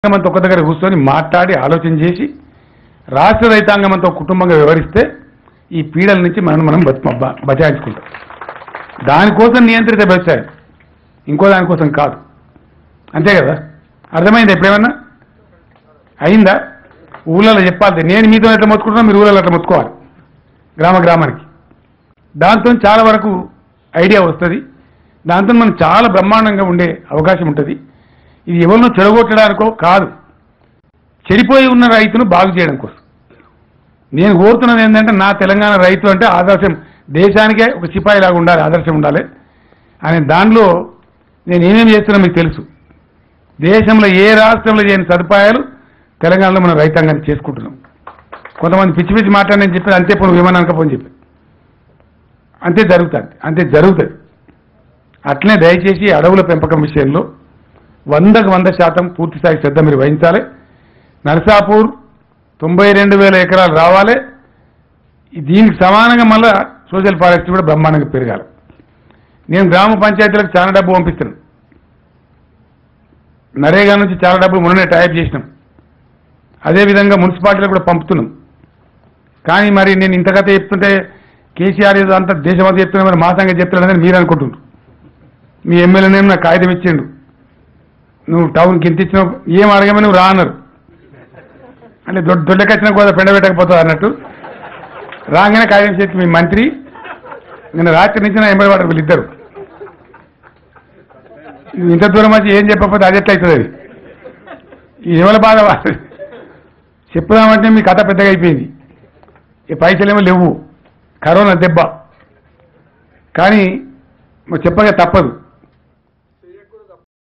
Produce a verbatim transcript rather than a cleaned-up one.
రైతాంగంతో ఒక దగ్గర కూర్చొని మాట్లాడి ఆలోచన చేసి రాష్ట్ర రైతాంగంతో కుటుంబంగా వ్యవహరిస్తే ఈ పీడల నుంచి మనం మనం బచాయించుకుంటాం. దానికోసం నియంత్రిత వ్యవసాయం, ఇంకో దానికోసం కాదు. అంతే కదా? అర్థమైంది? ఎప్పుడేమన్నా అయిందా? ఊళ్ళలో చెప్పాలి, నేను మీతో ఎట్లా మొత్తుకుంటున్నా మీరు ఊళ్ళలో అట్లా మొత్తుకోవాలి గ్రామ గ్రామానికి. దాంతో చాలా వరకు ఐడియా వస్తుంది. దాంతో మనం చాలా బ్రహ్మాండంగా ఉండే అవకాశం ఉంటుంది. ఇది ఎవరినో చెడగొట్టడానికో కాదు, చెడిపోయి ఉన్న రైతును బాగు చేయడం కోసం. నేను కోరుతున్నది ఏంటంటే, నా తెలంగాణ రైతు అంటే ఆదర్శం, దేశానికే ఒక సిపాయిలాగా ఉండాలి, ఆదర్శం ఉండాలి అనే దానిలో నేను ఏమేమి చేస్తున్నా మీకు తెలుసు. దేశంలో ఏ రాష్ట్రంలో చేయని సదుపాయాలు తెలంగాణలో మనం రైతాంగాన్ని చేసుకుంటున్నాం. కొంతమంది పిచ్చి పిచ్చి మాట నేను చెప్పి అంతే పోను విమానానికపోని చెప్పి అంతే జరుగుతుంది, అంతే జరుగుతుంది. అట్లనే దయచేసి అడవుల పెంపకం విషయంలో వందకు వంద శాతం పూర్తిస్థాయి శ్రద్ధ మీరు వహించాలి. నర్సాపూర్ తొంభై రెండు వేల ఎకరాలు రావాలి. దీనికి సమానంగా మళ్ళా సోషల్ ఫారెస్ట్ కూడా బ్రహ్మాండంగా పెరగాలి. నేను గ్రామ పంచాయతీలకు చాలా డబ్బు పంపిస్తున్నాను. నరేగా నుంచి చాలా డబ్బులు మొన్ననే టైప్ చేసినాం. అదేవిధంగా మున్సిపాలిటీలకు కూడా పంపుతున్నాం. కానీ మరి నేను ఇంత కథ చెప్తుంటే కేసీఆర్ ఏదో అంతా దేశమంతా చెప్తున్నా, మరి మా సంగతి చెప్తున్నాడని మీరు అనుకుంటున్నారు. మీ ఎమ్మెల్యేనేమో నాకు కాగితం ఇచ్చిండు, నువ్వు టౌన్కి ఎంత ఇచ్చినావు, ఏం అడగమని నువ్వు రా అన్నారు. అంటే దొడ్డ దొడ్డకొచ్చిన కూడా పెండ పెట్టకపోతావు అన్నట్టు రాగానే కాగితం చేసి మీ మంత్రి నిన్న రాత్రి నుంచి నా ఎంబడి వాటర్ వీళ్ళిద్దరు ఇంత దూరం వచ్చి ఏం చెప్పకపోతే అది ఎట్లా అవుతుంది? అది ఎవరి బాధ చెప్పుదామంటే మీ కథ పెద్దగా అయిపోయింది. ఈ పైసలేమో లేవు, కరోనా దెబ్బ. కానీ చెప్పగా తప్పదు.